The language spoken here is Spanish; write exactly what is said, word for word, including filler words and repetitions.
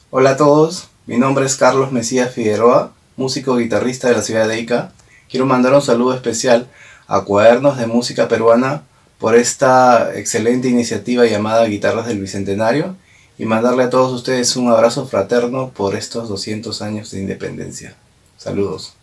Hola a todos, mi nombre es Carlos Mesías Figueroa, músico guitarrista de la ciudad de Ica. Quiero mandar un saludo especial a Cuadernos de Música Peruana por esta excelente iniciativa llamada Guitarras del Bicentenario y mandarle a todos ustedes un abrazo fraterno por estos doscientos años de independencia. Saludos.